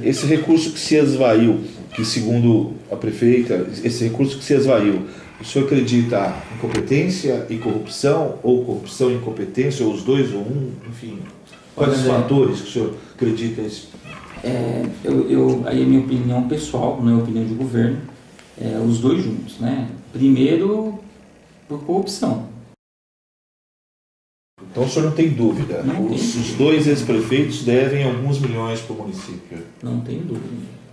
Esse recurso que se esvaiu, que segundo a prefeita, esse recurso que se esvaiu, o senhor acredita em incompetência e corrupção, ou corrupção e incompetência, ou os dois, ou um, enfim? Quais os fatores que o senhor acredita nisso? Aí é minha opinião pessoal, não é opinião de governo, os dois juntos, né? Primeiro, por corrupção. Então o senhor não tem dúvida, os dois ex-prefeitos devem alguns milhões para o município? Não tem dúvida.